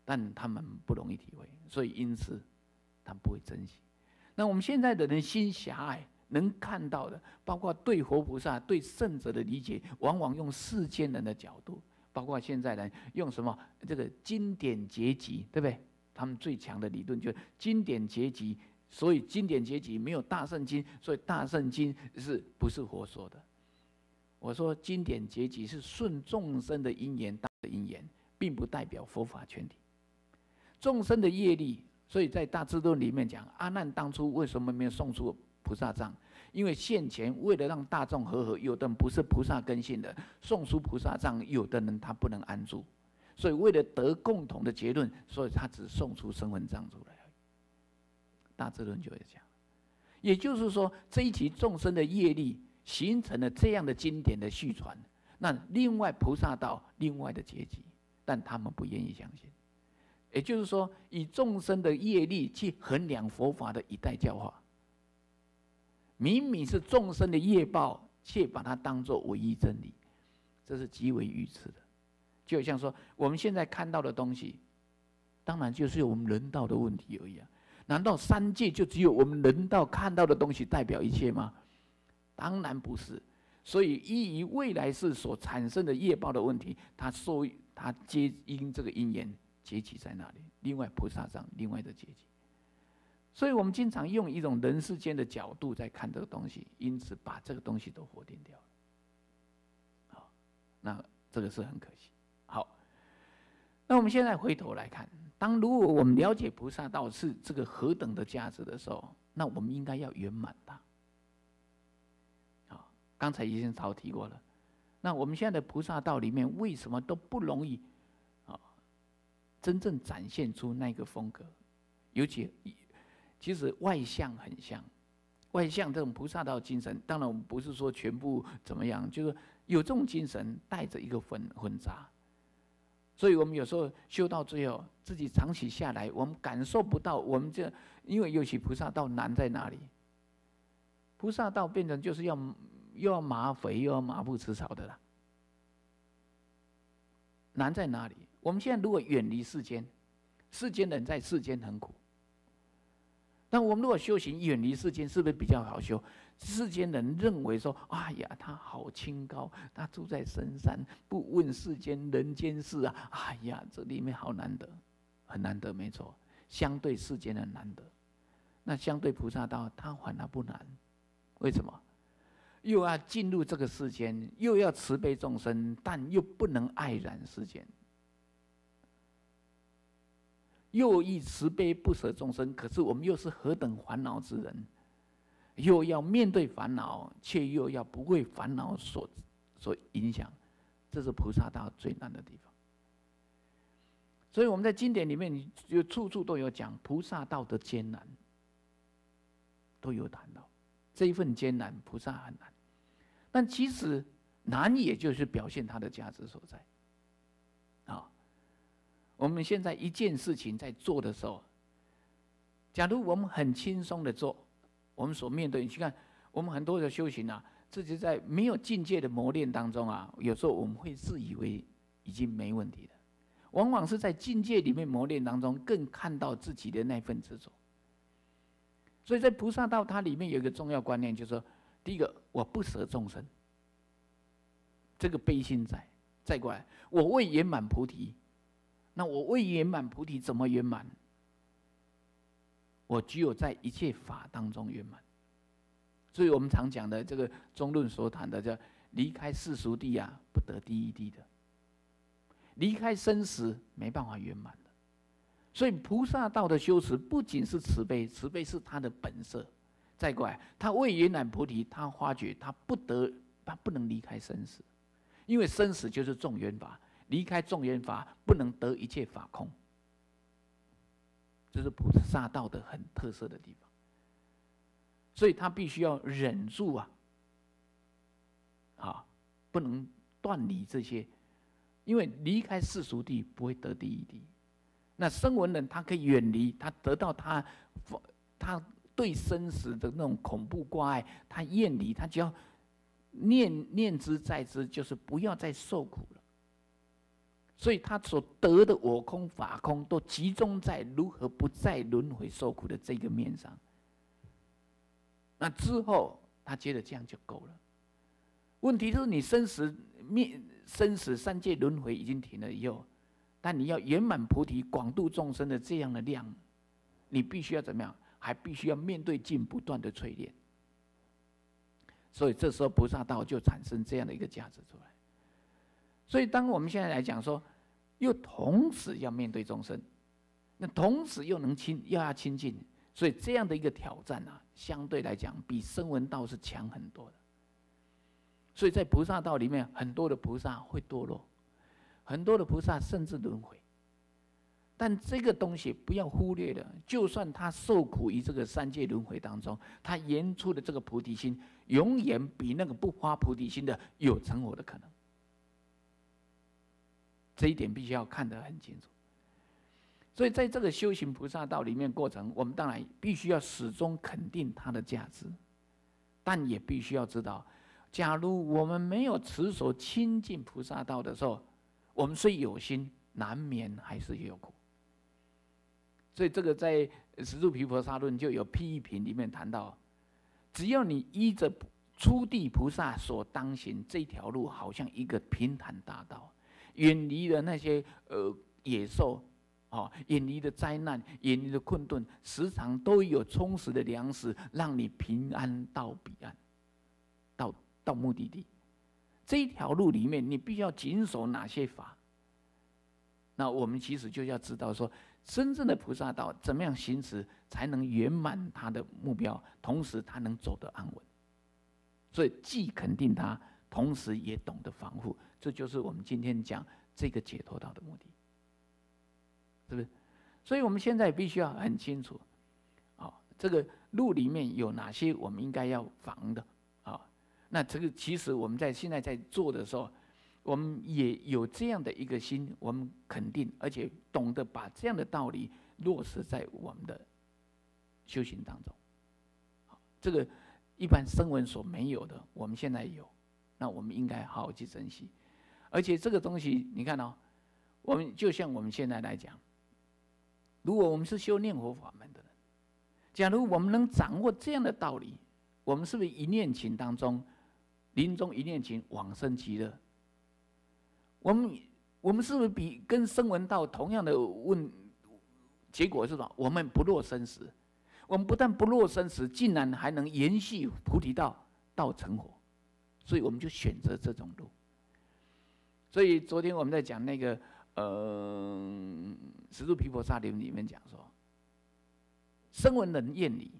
但他们不容易体会，所以因此他们不会珍惜。那我们现在的人心狭隘，能看到的，包括对活菩萨、对圣者的理解，往往用世间人的角度，包括现在人用什么这个经典结集，对不对？他们最强的理论就是经典结集，所以经典结集没有大圣经，所以大圣经是不是佛说的？我说经典结集是顺众生的因缘，大的因缘，并不代表佛法全体。众生的业力，所以在大智论里面讲，阿难当初为什么没有送出菩萨藏？因为现前为了让大众和合，有的人不是菩萨根性的，送出菩萨藏，有的人他不能安住，所以为了得共同的结论，所以他只送出声闻藏出来。大智论就会讲，也就是说，这一期众生的业力形成了这样的经典的续传，那另外菩萨道另外的阶级，但他们不愿意相信。也就是说，以众生的业力去衡量佛法的一代教化，明明是众生的业报，却把它当作唯一真理，这是极为愚痴的。就好像说，我们现在看到的东西，当然就是我们人道的问题而已啊。难道三界就只有我们人道看到的东西代表一切吗？当然不是。所以依于未来世所产生的业报的问题，它受它皆因这个因缘结集在那里，另外菩萨藏另外的结集。所以我们经常用一种人世间的角度在看这个东西，因此把这个东西都否定掉了。好，那这个是很可惜。好，那我们现在回头来看，当如果我们了解菩萨道是这个何等的价值的时候，那我们应该要圆满它。好，刚才已经早提过了。那我们现在的菩萨道里面，为什么都不容易啊真正展现出那个风格？尤其其实外相很像，外相这种菩萨道精神，当然我们不是说全部怎么样，就是有这种精神带着一个混混杂。所以我们有时候修到最后，自己长期下来，我们感受不到我们这，因为尤其菩萨道难在哪里？菩萨道变成就是要又要马肥又要马不吃草的啦。难在哪里？我们现在如果远离世间，世间人在世间很苦。但我们如果修行远离世间，是不是比较好修？世间人认为说：“哎呀，他好清高，他住在深山，不问世间人间事啊！哎呀，这里面好难得，很难得，没错。相对世间的难得，那相对菩萨道，他反而不难。为什么？又要进入这个世间，又要慈悲众生，但又不能爱染世间。”又以慈悲不舍众生，可是我们又是何等烦恼之人，又要面对烦恼，却又要不为烦恼所所影响，这是菩萨道最难的地方。所以我们在经典里面就处处都有讲菩萨道的艰难，都有谈到这一份艰难，菩萨很难，但其实难也就是表现它的价值所在。啊。我们现在一件事情在做的时候，假如我们很轻松的做，我们所面对，你去看我们很多的修行啊，自己在没有境界的磨练当中啊，有时候我们会自以为已经没问题了，往往是在境界里面磨练当中，更看到自己的那份执着。所以在菩萨道它里面有一个重要观念，就是说，第一个，我不舍众生，这个悲心在；再过来，我为圆满菩提。那我未圆满菩提怎么圆满？我只有在一切法当中圆满。所以我们常讲的这个中论所谈的叫离开世俗谛啊，不得第一谛的。离开生死没办法圆满的。所以菩萨道的修持不仅是慈悲，慈悲是他的本色。再过来，他未圆满菩提，他发觉他不得，他不能离开生死，因为生死就是众缘法。离开众缘法，不能得一切法空，这是菩萨道的很特色的地方。所以他必须要忍住啊，啊，不能断离这些，因为离开世俗谛不会得第一谛。那声闻人他可以远离，他得到他他对生死的那种恐怖挂碍，他厌离，他只要念念之在之，就是不要再受苦了。 所以他所得的我空法空，都集中在如何不再轮回受苦的这个面上。那之后，他觉得这样就够了。问题是你生死灭、生死三界轮回已经停了以后，但你要圆满菩提、广度众生的这样的量，你必须要怎么样？还必须要面对境不断的淬炼。所以这时候菩萨道就产生这样的一个价值出来。所以当我们现在来讲说，又同时要面对众生，那同时又能亲要要亲近，所以这样的一个挑战啊，相对来讲比声闻道是强很多的。所以在菩萨道里面，很多的菩萨会堕落，很多的菩萨甚至轮回。但这个东西不要忽略了，就算他受苦于这个三界轮回当中，他研出的这个菩提心，永远比那个不发菩提心的有成佛的可能。这一点必须要看得很清楚。所以在这个修行菩萨道里面过程，我们当然必须要始终肯定它的价值，但也必须要知道，假如我们没有持守亲近菩萨道的时候，我们虽有心，难免还是有苦。所以这个在《十住毗婆沙论》就有批一品里面谈到，只要你依着初地菩萨所当行这条路，好像一个平坦大道，远离了那些呃野兽，哦，远离了灾难，远离了困顿，时常都有充实的粮食，让你平安到彼岸，到到目的地。这一条路里面，你必须要谨守哪些法？那我们其实就要知道说，真正的菩萨道怎么样行持，才能圆满他的目标，同时他能走得安稳。所以既肯定他，同时也懂得防护，这就是我们今天讲这个解脱道的目的，是不是？所以我们现在必须要很清楚，啊，这个路里面有哪些我们应该要防的啊？那这个其实我们在现在在做的时候，我们也有这样的一个心，我们肯定，而且懂得把这样的道理落实在我们的修行当中。这个一般声闻所没有的，我们现在有，那我们应该好好去珍惜。而且这个东西，你看哦，我们就像我们现在来讲，如果我们是修念佛法门的人，假如我们能掌握这样的道理，我们是不是一念情当中，临终一念情，往生极乐？我们我们是不是比跟声闻道同样的问结果是什么？我们不落生死，我们不但不落生死，竟然还能延续菩提道到成佛，所以我们就选择这种路。所以昨天我们在讲那个呃《十住毗婆沙论》里面讲说，声闻人厌离，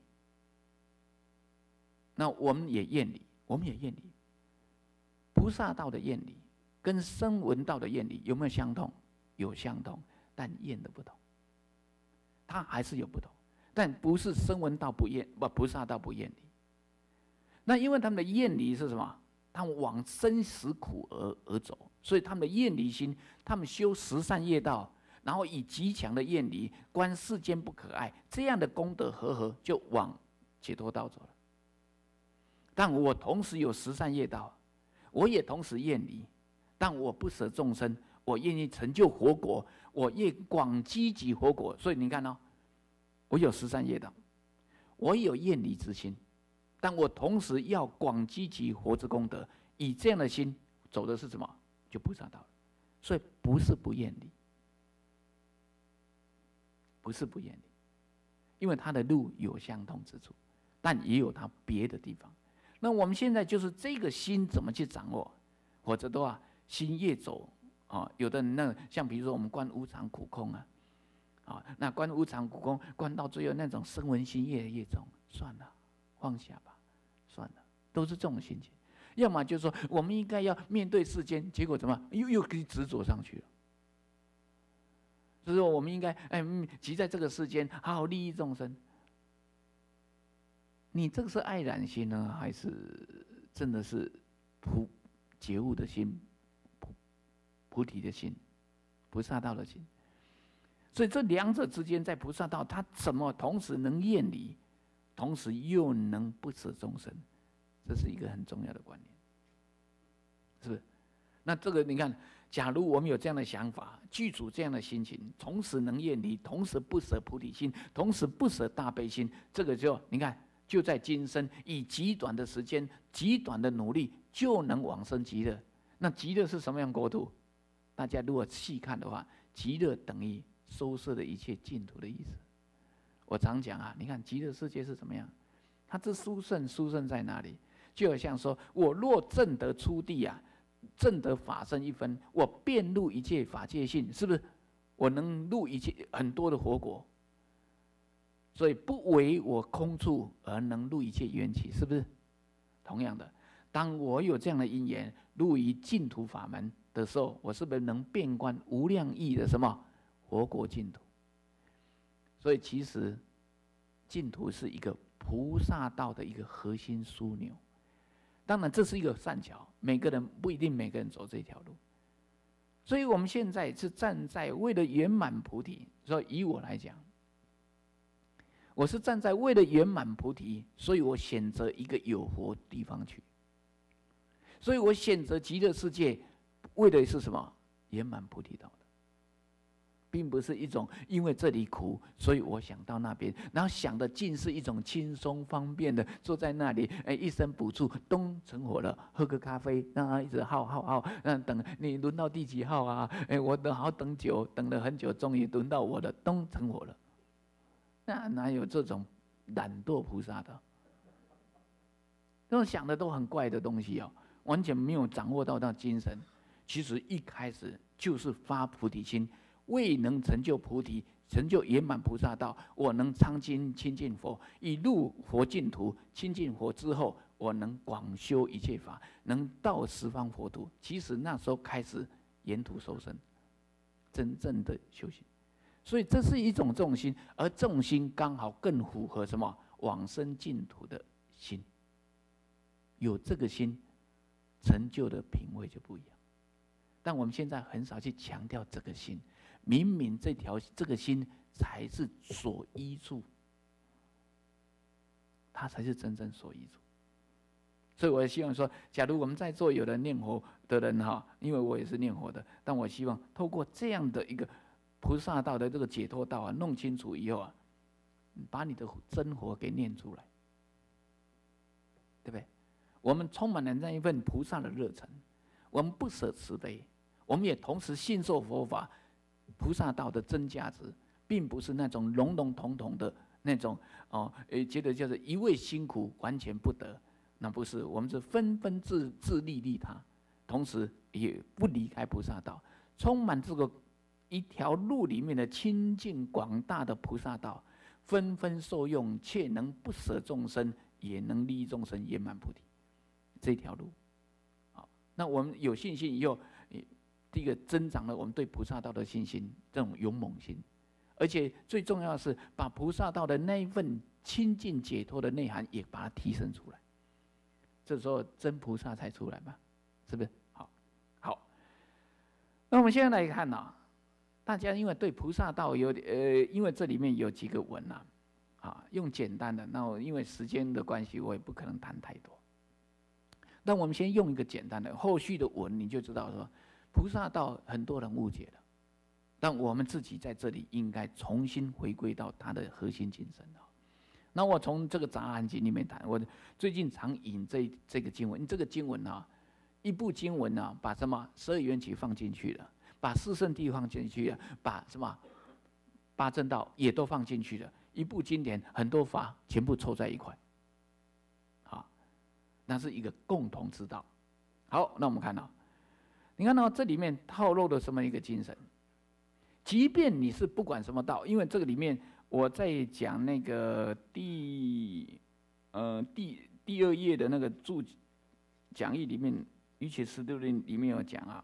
那我们也厌离，我们也厌离。菩萨道的厌离跟声闻道的厌离有没有相同？有相同，但厌的不同。它还是有不同，但不是声闻道不厌，不菩萨道不厌离。那因为他们的厌离是什么？他们往生死苦而而走，所以他们的厌离心，他们修十善业道，然后以极强的厌离观世间不可爱，这样的功德和合，就往解脱道走了。但我同时有十善业道，我也同时厌离，但我不舍众生，我愿意成就佛国，我愿广积集佛国。所以你看哦，我有十善业道，我有厌离之心，但我同时要广积集佛之功德，以这样的心走的是什么？就菩萨道了。所以不是不厌离，不是不厌离，因为他的路有相同之处，但也有他别的地方。那我们现在就是这个心怎么去掌握，或者的话，心越走啊，有的人那像比如说我们观无常苦空啊，啊，那观无常苦空，观到最后那种声闻心越来越重，算了，放下吧，算了，都是这种心情。要么就是说我们应该要面对世间，结果怎么又又可以执着上去了。所以说我们应该哎，急在这个世间，好好利益众生。你这个是爱染心呢，还是真的是菩觉悟的心、菩菩提的心、菩萨道的心？所以这两者之间，在菩萨道，他怎么同时能厌离，同时又能不舍众生？这是一个很重要的观念，是不是？那这个你看， 假如我们有这样的想法，具足这样的心情，同时能远离，同时不舍菩提心，同时不舍大悲心，这个就你看，就在今生以极短的时间、极短的努力，就能往生极乐。那极乐是什么样国土？大家如果细看的话，极乐等于收摄的一切净土的意思。我常讲啊，你看极乐世界是怎么样？它之殊胜，殊胜在哪里？就好像说，我若证得初地啊，证得法身一分，我遍入一切法界性，是不是？我能入一切很多的佛国，所以不为我空处而能入一切缘起，是不是？同样的，当我有这样的因缘入于净土法门的时候，我是不是能遍观无量亿的什么佛国净土？所以其实净土是一个菩萨道的一个核心枢纽。当然这是一个善巧，每个人不一定每个人走这条路。所以我们现在是站在为了圆满菩提，所以以我来讲，我是站在为了圆满菩提，所以我选择一个有佛地方去。所以我选择极乐世界，为的是什么？圆满菩提道的，并不是一种因为这里苦，所以我想到那边，然后想的尽是一种轻松方便的，坐在那里，哎，一声补助，咚成火了，喝个咖啡，让他一直耗耗耗，嗯，等你轮到第几号啊？哎，我等好等久，等了很久，终于轮到我了，咚成火了。那哪有这种懒惰菩萨的？这种想的都很怪的东西哦，完全没有掌握到那精神。其实一开始就是发菩提心，未能成就菩提，成就圆满菩萨道，我能常亲亲近佛，以入佛净土，亲近佛之后，我能广修一切法，能到十方佛土。其实那时候开始沿途受生，真正的修行。所以这是一种重心，而重心刚好更符合什么？往生净土的心。有这个心，成就的品位就不一样。但我们现在很少去强调这个心，明明这条这个心才是所依处，它才是真正所依处。所以我也希望说，假如我们在座有人念佛的人哈，因为我也是念佛的，但我希望透过这样的一个菩萨道的这个解脱道啊，弄清楚以后啊，把你的真佛给念出来，对不对？我们充满了那一份菩萨的热忱，我们不舍慈悲，我们也同时信受佛法菩萨道的真价值，并不是那种笼笼统统的那种哦，诶，觉得就是一味辛苦完全不得，那不是，我们是纷纷自自利利他，同时也不离开菩萨道，充满这个一条路里面的清净广大的菩萨道，纷纷受用，却能不舍众生，也能利益众生，圆满菩提。这条路，好，那我们有信心以后，第一个增长了我们对菩萨道的信心，这种勇猛心，而且最重要的是把菩萨道的那一份清净解脱的内涵也把它提升出来，这时候真菩萨才出来嘛，是不是？好，好，那我们现在来看啊，大家因为对菩萨道有呃，因为这里面有几个文啊，啊，用简单的，那我因为时间的关系，我也不可能谈太多。但我们先用一个简单的，后续的文你就知道说，菩萨道很多人误解了，但我们自己在这里应该重新回归到它的核心精神啊。那我从这个杂含经里面谈，我最近常引这这个经文，这个经文啊，一部经文啊，把什么十二缘起放进去了，把四圣谛放进去了，把什么八正道也都放进去了，一部经典很多法全部凑在一块。那是一个共同之道。好，那我们看到，你看到这里面透露了什么一个精神？即便你是不管什么道，因为这个里面我在讲那个第呃第第二页的那个注讲义里面，《瑜伽师地论》里面有讲啊，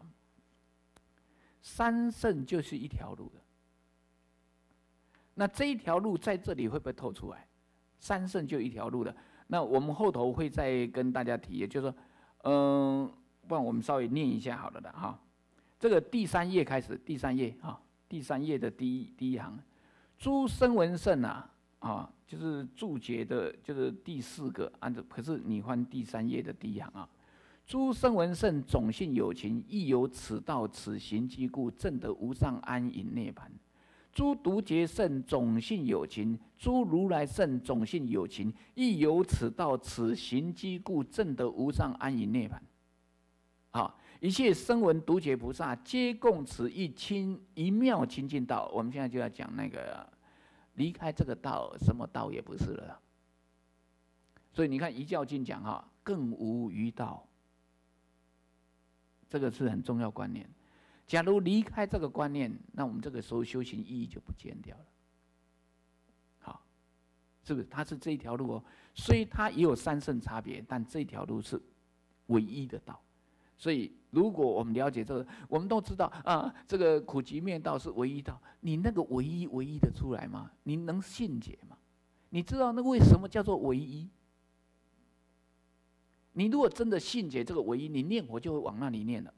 三圣就是一条路的。那这一条路在这里会不会透出来？三圣就一条路的。那我们后头会再跟大家提，也就是说，嗯、呃，不然我们稍微念一下好了的哈。这个第三页开始，第三页啊，第三页的第一第一行，诸声闻圣啊，啊，就是注解的，就是第四个，按照可是你翻第三页的第一行啊， 诸声闻圣种性有情，亦有此道此行机故，证得无上安隐涅盘。诸独觉圣种性有情，诸如来圣种性有情，亦有此道此行机故，证得无上安隐涅盘。好，一切声闻独觉菩萨，皆共此一清一妙清净道。我们现在就要讲那个离开这个道，什么道也不是了。所以你看《遗教经》讲哈，更无余道。这个是很重要观念。假如离开这个观念，那我们这个时候修行意义就不见掉了。好，是不是？它是这一条路哦，虽它也有三圣差别，但这条路是唯一的道。所以，如果我们了解这个，我们都知道啊，这个苦集灭道是唯一道。你那个唯一唯一的出来吗？你能信解吗？你知道那为什么叫做唯一？你如果真的信解这个唯一，你念佛就会往那里念了。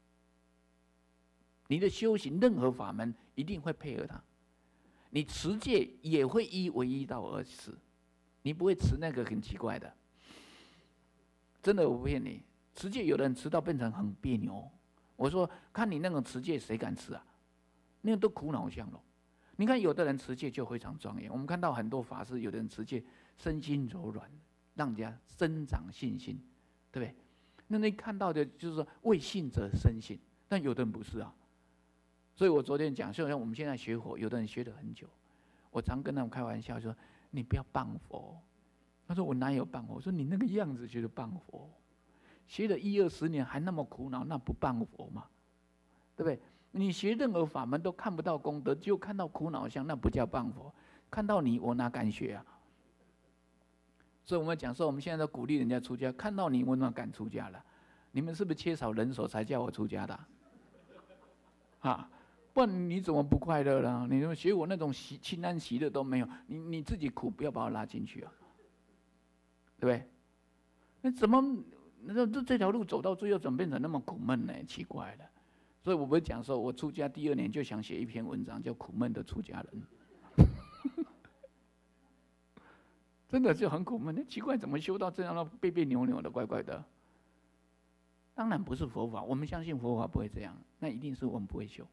你的修行任何法门一定会配合它，你持戒也会依唯一道而持，你不会持那个很奇怪的。真的我不骗你，持戒有的人持到变成很别扭。我说看你那种持戒谁敢持啊？那个都苦恼相了。你看有的人持戒就非常庄严，我们看到很多法师，有的人持戒身心柔软，让人家增长信心，对不对？那你看到的就是说为信者生信，但有的人不是啊。所以我昨天讲，就像我们现在学佛，有的人学了很久，我常跟他们开玩笑说：“你不要谤佛。”他说：“我哪有谤佛？”我说：“你那个样子就是谤佛，学了一二十年还那么苦恼，那不谤佛吗？对不对？你学任何法门都看不到功德，就看到苦恼相，那不叫谤佛。看到你，我哪敢学啊？”所以我们讲说，我们现在都鼓励人家出家，看到你，我哪敢出家了？你们是不是缺少人手才叫我出家的啊？啊不然你怎么不快乐了？你说学我那种喜清安喜乐都没有，你你自己苦，不要把我拉进去啊，对不对？那怎么那这这条路走到最后，怎么变成那么苦闷呢？奇怪了。所以我不是讲说，我出家第二年就想写一篇文章，叫《苦闷的出家人》，真的就很苦闷。那奇怪，怎么修到这样，别别扭扭的，怪怪的？当然不是佛法，我们相信佛法不会这样，那一定是我们不会修。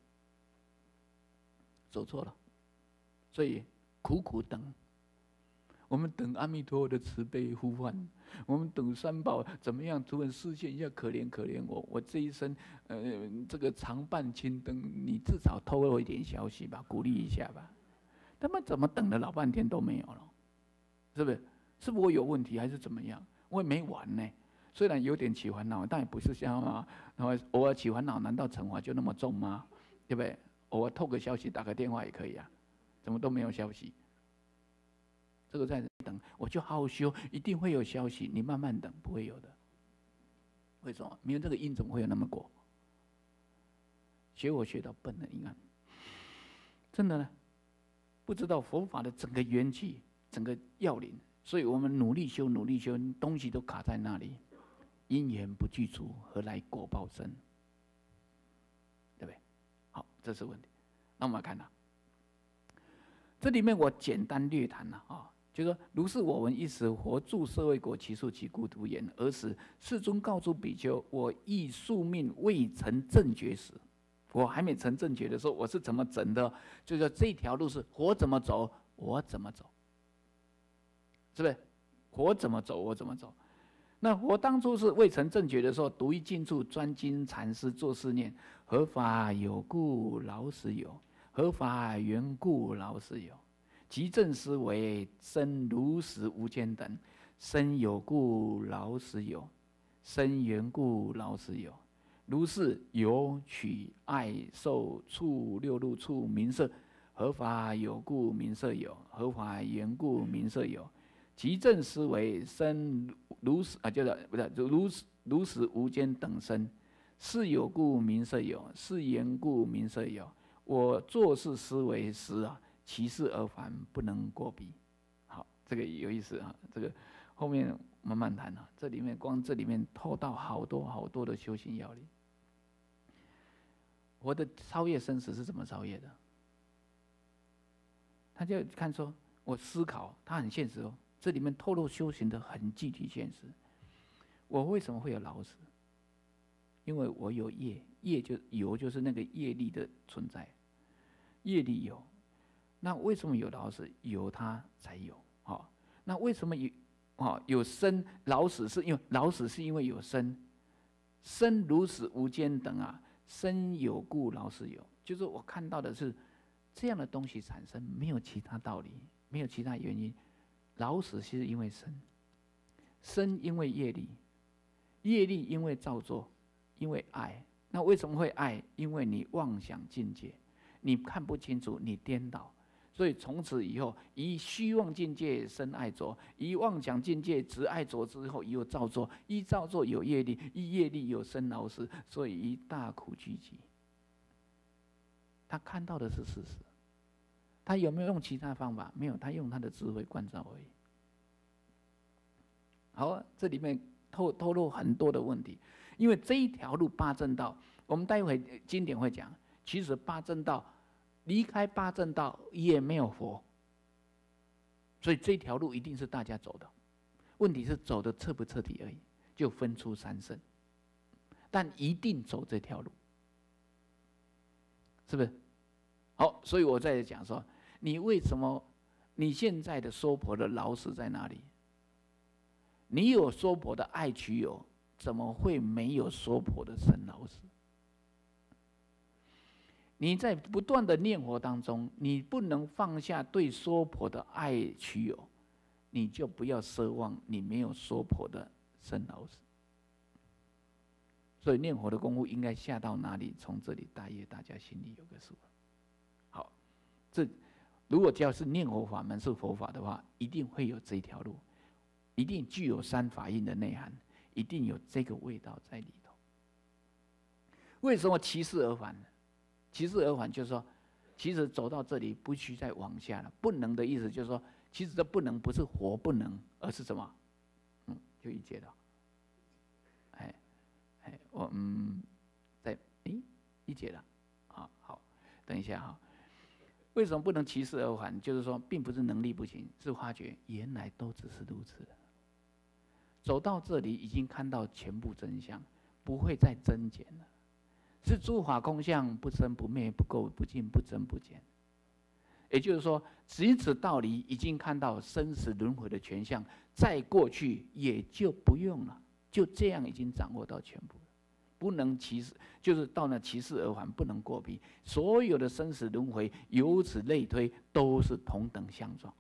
走错了，所以苦苦等，我们等阿弥陀佛的慈悲呼唤，我们等三宝怎么样突然示现一下，可怜可怜我，我这一生呃这个常伴青灯，你至少透露一点消息吧，鼓励一下吧。他们怎么等了老半天都没有了？是不是？是不是我有问题还是怎么样？我也没完呢。虽然有点起烦恼，但也不是像啊，然后偶尔起烦恼，难道惩罚就那么重吗？对不对？偶尔透个消息，打个电话也可以啊，怎么都没有消息？这个在等，我就好好修，一定会有消息。你慢慢等，不会有的。为什么？没有这个因，怎么会有那么果？学我学到笨了，你看，真的呢，不知道佛法的整个缘起、整个要领，所以我们努力修，努力修，东西都卡在那里，因缘不具足，何来果报生？对不对？好，这是问题。那我们来看啊，这里面我简单略谈了啊，就说如是我闻一时，佛住舍卫国，其数其孤独言。尔时世尊告诸比丘：我亦宿命未成正觉时，我还没成正觉的时候，我是怎么整的？就是说这条路是佛怎么走，我怎么走，是不是？佛怎么走，我怎么走。那我当初是未成正觉的时候，独一静处，专精禅师，作是念：何法有故，老死有；何法缘故，老死有。即正思维，生如实无间等。生有故，老死有；生缘故，老死有。如是有取爱受触六入处名色，何法有故名色有？何法缘故名色有？即正思维，生如实啊，就是不是如如实无间等生，是有故名色有，是缘故名色有。我做事思维时啊，其事而凡，不能过彼。好，这个有意思啊，这个后面慢慢谈啊。这里面光这里面透到好多好多的修行要领。我的超越生死是怎么超越的？他就看说，我思考，他很现实哦。这里面透露修行的很具体现实。我为什么会有老死？ 因为我有业，业就有就是那个业力的存在，业力有。那为什么有老死？有它才有。好、哦，那为什么有？哦，有生老死，是因为老死是因为有生，生如死无间等啊，生有故老死有，就是我看到的是这样的东西产生，没有其他道理，没有其他原因。老死是因为生，生因为业力，业力因为造作，因为爱。那为什么会爱？因为你妄想境界，你看不清楚，你颠倒。所以从此以后，以虚妄境界生爱着，以妄想境界执爱着之后，有造作，依造作有业力，依业力有生老死，所以一大苦聚集。他看到的是事实，他有没有用其他方法？没有，他用他的智慧关照而已。好，这里面透透露很多的问题，因为这一条路八正道，我们待会经典会讲，其实八正道。离开八正道也没有佛，所以这条路一定是大家走的，问题是走的彻不彻底而已，就分出三圣，但一定走这条路，是不是？好，所以我在讲说，你为什么你现在的娑婆的老死在哪里？你有娑婆的爱取有，怎么会没有娑婆的生老死？你在不断的念佛当中，你不能放下对娑婆的爱取有，你就不要奢望你没有娑婆的生老死。所以念佛的功夫应该下到哪里？从这里大约大家心里有个数。好，这如果只要是念佛法门是佛法的话，一定会有这一条路，一定具有三法印的内涵，一定有这个味道在里头。为什么起世而返呢？起世而返就是说，其实走到这里不需再往下了。不能的意思就是说，其实这不能不是活不能，而是什么？嗯，就一解了。哎，哎，我嗯，在诶一解了。好好，等一下哈。为什么不能起世而返？就是说，并不是能力不行，是发觉原来都只是如此的。走到这里，已经看到全部真相，不会再增减了。是诸法空相，不生不灭，不垢不净，不增不减。也就是说，执此道理已经看到生死轮回的全相，再过去也就不用了，就这样已经掌握到全部了。不能起世，就是到那起世而返，不能过彼。所有的生死轮回，由此类推，都是同等相状，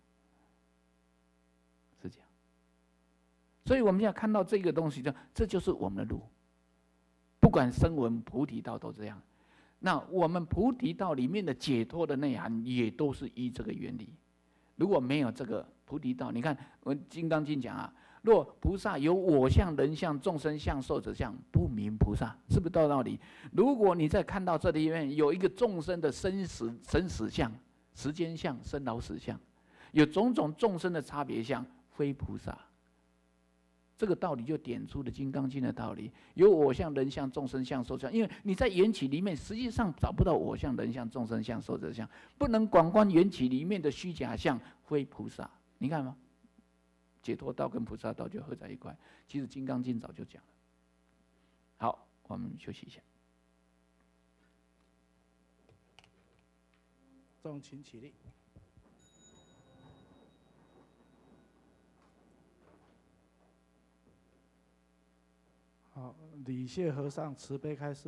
是这样。所以我们要看到这个东西，这就是我们的路。不管声闻菩提道都这样，那我们菩提道里面的解脱的内涵也都是依这个原理。如果没有这个菩提道，你看我们《金刚经》讲啊，若菩萨有我相、人相、众生相、寿者相，不名菩萨，是不是到道理？如果你再看到这里面有一个众生的生死生死相、时间相、生老死相，有种种众生的差别相，非菩萨。这个道理就点出了《金刚经》的道理，有我相、人相、众生相、寿相。因为你在缘起里面，实际上找不到我相、人相、众生相、寿者相，不能广观缘起里面的虚假相，非菩萨。你看吗？解脱道跟菩萨道就合在一块。其实《金刚经》早就讲了。好，我们休息一下。 众请起立。好，礼谢和尚慈悲开示。